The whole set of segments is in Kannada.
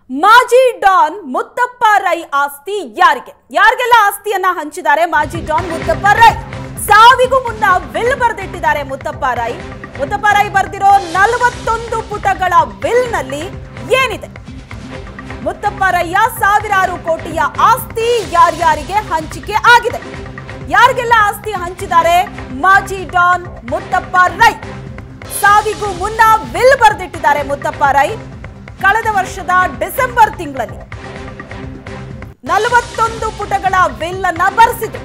ಮಾಜಿ ಡಾನ್ ಮುತ್ತಪ್ಪ ರೈ ಆಸ್ತಿ ಯಾರಿಗೆಲ್ಲ ಆಸ್ತಿಯನ್ನ ಹಂಚಿದ್ದಾರೆ ಮಾಜಿ ಡಾನ್ ಮುತ್ತಪ್ಪ ರೈ? ಸಾವಿಗೂ ಮುನ್ನ ವಿಲ್ ಬರೆದಿಟ್ಟಿದ್ದಾರೆ ಮುತ್ತಪ್ಪ ರೈ ಬರೆದಿರೋ 41 ಪುಟಗಳ ವಿಲ್ ನಲ್ಲಿ ಏನಿದೆ? ಮುತ್ತಪ್ಪ ರೈಯ ಸಾವಿರಾರು ಕೋಟಿಯ ಆಸ್ತಿ ಯಾರ್ಯಾರಿಗೆ ಹಂಚಿಕೆ ಆಗಿದೆ? ಯಾರಿಗೆಲ್ಲ ಆಸ್ತಿ ಹಂಚಿದ್ದಾರೆ ಮಾಜಿ ಡಾನ್ ಮುತ್ತಪ್ಪ ರೈ? ಸಾವಿಗೂ ಮುನ್ನ ವಿಲ್ ಬರೆದಿಟ್ಟಿದ್ದಾರೆ ಮುತ್ತಪ್ಪ ರೈ. ಕಳೆದ ವರ್ಷದ ಡಿಸೆಂಬರ್ ತಿಂಗಳಲ್ಲಿ 41 ಪುಟಗಳ ವಿಲ್ ಅನ್ನ ಬರೆಸಿದ್ರು.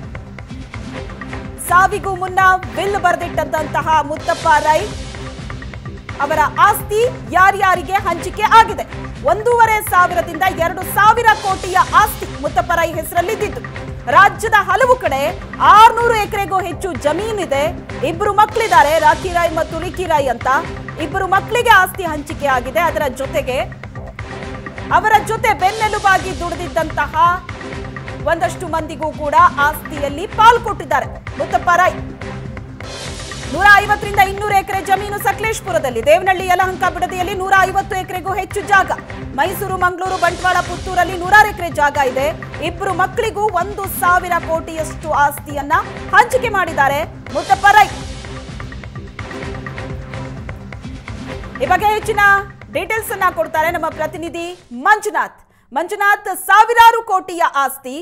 ಸಾವಿಗೂ ಮುನ್ನ ವಿಲ್ ಬರೆದಿಟ್ಟಂತಹ ಮುತ್ತಪ್ಪ ರೈ ಅವರ ಆಸ್ತಿ ಯಾರ್ಯಾರಿಗೆ ಹಂಚಿಕೆ ಆಗಿದೆ? 1,500ದಿಂದ 2,000 ಕೋಟಿಯ ಆಸ್ತಿ ಮುತ್ತಪ್ಪ ರೈ ಹೆಸರಲ್ಲಿದ್ದು, ರಾಜ್ಯದ ಹಲವು ಕಡೆ 600 ಎಕರೆಗೂ ಹೆಚ್ಚು ಜಮೀನಿದೆ. 2 ಮಕ್ಕಳಿದ್ದಾರೆ, ರಾಕಿ ರೈ ಮತ್ತು ರಿಕಿ ರೈ ಅಂತ. 2 ಮಕ್ಕಳಿಗೆ ಆಸ್ತಿ ಹಂಚಿಕೆ ಆಗಿದೆ. ಅದರ ಜೊತೆಗೆ ಅವರ ಜೊತೆ ಬೆನ್ನೆಲುಬಾಗಿ ದುಡಿದಿದ್ದಂತಹ ಒಂದಷ್ಟು ಮಂದಿಗೂ ಕೂಡ ಆಸ್ತಿಯಲ್ಲಿ ಪಾಲು ಕೊಟ್ಟಿದ್ದಾರೆ ಮುತ್ತಪ್ಪ ರೈ. 150ರಿಂದ 200 ಎಕರೆ ಜಮೀನು ಸಕಲೇಶಪುರದಲ್ಲಿ, ದೇವನಹಳ್ಳಿ ಯಲಹಂಕ ಬಿಡದಿಯಲ್ಲಿ 150 ಎಕರೆಗೂ ಹೆಚ್ಚು ಜಾಗ, ಮೈಸೂರು, ಮಂಗಳೂರು, ಬಂಟ್ವಾಳ, ಪುತ್ತೂರಲ್ಲಿ 100 ಎಕರೆ ಜಾಗ ಇದೆ. 2 ಮಕ್ಕಳಿಗೂ 1,000 ಕೋಟಿಯಷ್ಟು ಆಸ್ತಿಯನ್ನ ಹಂಚಿಕೆ ಮಾಡಿದ್ದಾರೆ ಮುತ್ತಪ್ಪ ರೈ. ಈ ಬಗ್ಗೆ ಹೆಚ್ಚಿನ ಡೀಟೇಲ್ಸ್ ಅನ್ನ ಕೊಡ್ತಾರೆ ನಮ್ಮ ಪ್ರತಿನಿಧಿ ಮಂಜುನಾಥ್. ಸಾವಿರಾರು ಕೋಟಿಯ ಆಸ್ತಿ,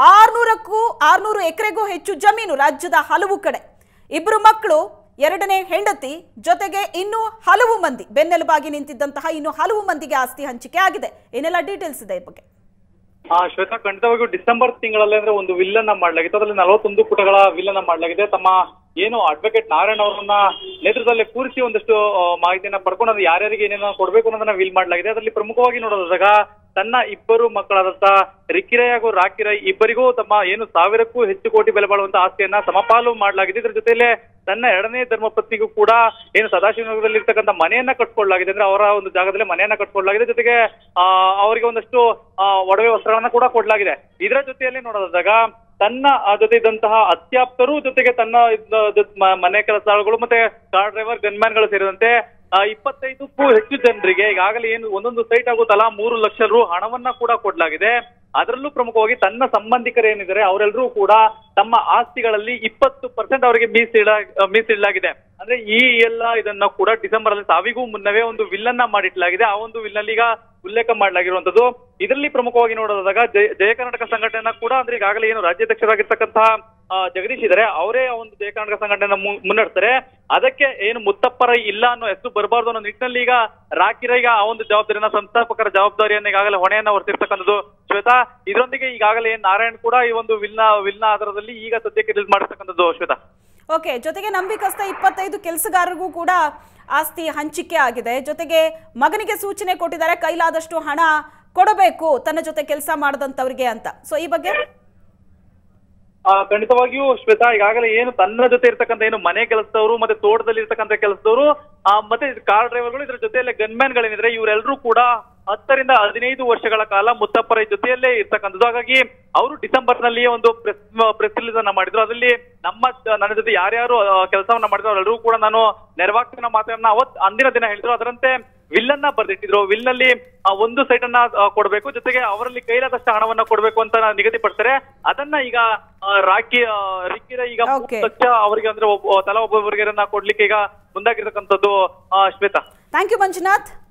600 ಎಕರೆಗೂ ಹೆಚ್ಚು ಜಮೀನು, ರಾಜ್ಯದ ಹಲವು ಕಡೆ, 2 ಮಕ್ಕಳು, 2ನೇ ಹೆಂಡತಿ, ಜೊತೆಗೆ ಇನ್ನೂ ಹಲವು ಮಂದಿ ಬೆನ್ನೆಲುಬಾಗಿ ನಿಂತಿದ್ದಂತಹ ಇನ್ನು ಹಲವು ಮಂದಿಗೆ ಆಸ್ತಿ ಹಂಚಿಕೆ ಆಗಿದೆ. ಏನೆಲ್ಲ ಡೀಟೇಲ್ಸ್ ಇದೆ ಈ ಬಗ್ಗೆ? ಶ್ವೇತಾ, ಖಂಡಿತವಾಗಿಯೂ ಡಿಸೆಂಬರ್ ತಿಂಗಳಲ್ಲಿ ಅಂದ್ರೆ ಒಂದು ವಿಲ್ ಅನ್ನ ಮಾಡಲಾಗಿತ್ತು. ಅದರಲ್ಲಿ 41 ಪುಟಗಳ ವಿಲ್ ಅನ್ನ ಮಾಡಲಾಗಿದೆ. ತಮ್ಮ ಏನು ಅಡ್ವೊಕೇಟ್ ನಾರಾಯಣ್ ಅವರನ್ನ ನೇತೃತ್ವದಲ್ಲಿ ಕೂರಿಸಿ ಒಂದಷ್ಟು ಮಾಹಿತಿಯನ್ನ ಪಡ್ಕೊಂಡು ಅದು ಯಾರ್ಯಾರಿಗೆ ಏನೇನೋ ಕೊಡ್ಬೇಕು ಅನ್ನೋದನ್ನ ವಿಲ್ ಮಾಡಲಾಗಿದೆ. ಅದರಲ್ಲಿ ಪ್ರಮುಖವಾಗಿ ನೋಡೋದಾಗ ತನ್ನ 2 ಮಕ್ಕಳಾದಂತ ರಿಕಿ ರೈ ಹಾಗೂ ರಾಕಿ ರೈ ಇಬ್ಬರಿಗೂ ತಮ್ಮ ಏನು 1000ಕ್ಕೂ ಹೆಚ್ಚು ಕೋಟಿ ಬೆಲೆ ಬಾಳುವಂತ ಆಸ್ತಿಯನ್ನ ಸಮಪಾಲು ಮಾಡಲಾಗಿದೆ. ಇದರ ಜೊತೆಯಲ್ಲೇ ತನ್ನ 2ನೇ ಧರ್ಮಪತ್ನಿಗೂ ಕೂಡ ಏನು ಸದಾಶಿವನಗರದಲ್ಲಿ ಇರ್ತಕ್ಕಂಥ ಮನೆಯನ್ನ ಕಟ್ಕೊಳ್ಳಲಾಗಿದೆ. ಅಂದ್ರೆ ಅವರ ಒಂದು ಜಾಗದಲ್ಲಿ ಮನೆಯನ್ನ ಕಟ್ಕೊಳ್ಳಲಾಗಿದೆ. ಜೊತೆಗೆ ಅವರಿಗೆ ಒಂದಷ್ಟು ಒಡವೆ ವಸ್ತ್ರಗಳನ್ನ ಕೂಡ ಕೊಡಲಾಗಿದೆ. ಇದರ ಜೊತೆಯಲ್ಲಿ ನೋಡೋದಾಗ ತನ್ನ ಜೊತೆ ಇದ್ದಂತಹ ಅತ್ಯಾಪ್ತರು, ಜೊತೆಗೆ ತನ್ನ ಮನೆ ಕೆಲಸಗಳು ಮತ್ತೆ ಕಾರ್ ಡ್ರೈವರ್, ಗನ್ಮ್ಯಾನ್ ಗಳು ಸೇರಿದಂತೆ 25ಕ್ಕೂ ಹೆಚ್ಚು ಜನರಿಗೆ ಈಗಾಗಲೇ ಏನು ಒಂದೊಂದು ಸೈಟ್ ಹಾಗೂ ತಲಾ 3 ಲಕ್ಷ ರು ಹಣವನ್ನ ಕೂಡ ಕೊಡಲಾಗಿದೆ. ಅದರಲ್ಲೂ ಪ್ರಮುಖವಾಗಿ ತನ್ನ ಸಂಬಂಧಿಕರು ಏನಿದ್ದಾರೆ ಅವರೆಲ್ಲರೂ ಕೂಡ ತಮ್ಮ ಆಸ್ತಿಗಳಲ್ಲಿ 20% ಅವರಿಗೆ ಮೀಸಲಿಡಲಾಗಿದೆ. ಅಂದ್ರೆ ಈ ಎಲ್ಲ ಇದನ್ನ ಕೂಡ ಡಿಸೆಂಬರ್ ಅಲ್ಲಿ ಸಾವಿಗೂ ಮುನ್ನವೇ ಒಂದು ವಿಲ್ ಅನ್ನ ಮಾಡಿಟ್ಲಾಗಿದೆ. ಆ ಒಂದು ವಿಲ್ ನಲ್ಲಿ ಈಗ ಉಲ್ಲೇಖ ಮಾಡಲಾಗಿರುವಂತದ್ದು. ಇದರಲ್ಲಿ ಪ್ರಮುಖವಾಗಿ ನೋಡೋದಾಗ ಜಯ ಕರ್ನಾಟಕ ಸಂಘಟನೆಯನ್ನ ಕೂಡ ಅಂದ್ರೆ ಈಗಾಗಲೇ ಏನು ರಾಜ್ಯಾಧ್ಯಕ್ಷರಾಗಿರ್ತಕ್ಕಂತಹ ಜಗದೀಶ್ ಇದ್ದಾರೆ, ಅವರೇ ಒಂದು ಜಯ ಕರ್ನಾಟಕ ಸಂಘಟನೆಯನ್ನ ಮುನ್ನಡೆಸ್ತಾರೆ. ಅದಕ್ಕೆ ಏನು ಮುತ್ತಪ್ಪ ರೈ ಇಲ್ಲ ಅನ್ನೋ ಹೆಸರು ಬರಬಾರ್ದು ಅನ್ನೋ ನಿಟ್ಟಿನಲ್ಲಿ ಈಗ ರಾಕಿ ರೈಗೆ ಆ ಒಂದು ಜವಾಬ್ದಾರಿಯನ್ನ, ಸಂಸ್ಥಾಪಕರ ಜವಾಬ್ದಾರಿಯನ್ನ ಈಗಾಗಲೇ ಹೊಣೆಯನ್ನ ಹೊರತಿರ್ತಕ್ಕಂಥದ್ದು. ಶ್ವೇತಾ, ಇದರೊಂದಿಗೆ ಈಗಾಗಲೇ ನಾರಾಯಣ್ ಕೂಡ ಈ ಒಂದು ವಿಲ್ನ ಆಧಾರದಲ್ಲಿ ಈಗ ಸದ್ಯಕ್ಕೆ ರಿಲೀಸ್ ಮಾಡಿರ್ತಕ್ಕಂಥದ್ದು. ಶ್ವೇತಾ, ಓಕೆ. ಜೊತೆಗೆ ನಂಬಿಕಸ್ಥ 25 ಕೆಲಸಗಾರರಿಗೂ ಕೂಡ ಆಸ್ತಿ ಹಂಚಿಕೆ ಆಗಿದೆ. ಜೊತೆಗೆ ಮಗನಿಗೆ ಸೂಚನೆ ಕೊಟ್ಟಿದ್ದಾರೆ, ಕೈಲಾದಷ್ಟು ಹಣ ಕೊಡಬೇಕು ತನ್ನ ಜೊತೆ ಕೆಲಸ ಮಾಡದಂತವ್ರಿಗೆ ಅಂತ. ಸೊ ಈ ಬಗ್ಗೆ ಖಂಡಿತವಾಗಿಯೂ ಶ್ವೇತಾ, ಈಗಾಗಲೇ ಏನು ತನ್ನ ಜೊತೆ ಇರ್ತಕ್ಕಂಥ ಏನು ಮನೆ ಕೆಲಸದವರು ಮತ್ತೆ ತೋಟದಲ್ಲಿ ಇರ್ತಕ್ಕಂಥ ಕೆಲಸದವರು ಮತ್ತೆ ಕಾರ್ ಡ್ರೈವರ್ಗಳು, ಇದರ ಜೊತೆಯಲ್ಲೇ ಗನ್ಮ್ಯಾನ್ ಗಳೇನಿದ್ರೆ ಇವರೆಲ್ಲರೂ ಕೂಡ 10ರಿಂದ 15 ವರ್ಷಗಳ ಕಾಲ ಮುತ್ತಪ್ಪ ರೈ ಜೊತೆಯಲ್ಲೇ ಇರ್ತಕ್ಕಂಥದ್ದು. ಹಾಗಾಗಿ ಅವರು ಡಿಸೆಂಬರ್ ನಲ್ಲಿ ಒಂದು ಪ್ರೆಸ್ ರಿಲೀಸ್ ಅನ್ನ ಮಾಡಿದ್ರು. ಅದರಲ್ಲಿ ನನ್ನ ಜೊತೆ ಯಾರ್ಯಾರು ಕೆಲಸವನ್ನ ಮಾಡಿದ್ರು ಅವರೆಲ್ಲರೂ ಕೂಡ ನಾನು ನೆರವಾಗ್ತಿನ ಮಾತನ್ನ ಅಂದಿನ ದಿನ ಹೇಳಿದ್ರು. ಅದರಂತೆ ವಿಲ್ ಅನ್ನ ಬರೆದಿಟ್ಟಿದ್ರು. ವಿಲ್ ನಲ್ಲಿ 1 ಸೈಟ್ ಅನ್ನ ಕೊಡಬೇಕು, ಜೊತೆಗೆ ಅವರಲ್ಲಿ ಕೈಲಾದಷ್ಟು ಹಣವನ್ನ ಕೊಡಬೇಕು ಅಂತ ನಿಗದಿಪಡ್ತಾರೆ. ಅದನ್ನ ಈಗ ರಿಕಿ ರೈ ಈಗ 3 ಲಕ್ಷ ಅವರಿಗೆ ಅಂದ್ರೆ ತಲಾ ಒಬ್ಬೊಬ್ಬರಿಗೆ ಕೊಡ್ಲಿಕ್ಕೆ ಈಗ ಮುಂದಾಗಿರ್ತಕ್ಕಂಥದ್ದು. Shweta, thank you Manjunath.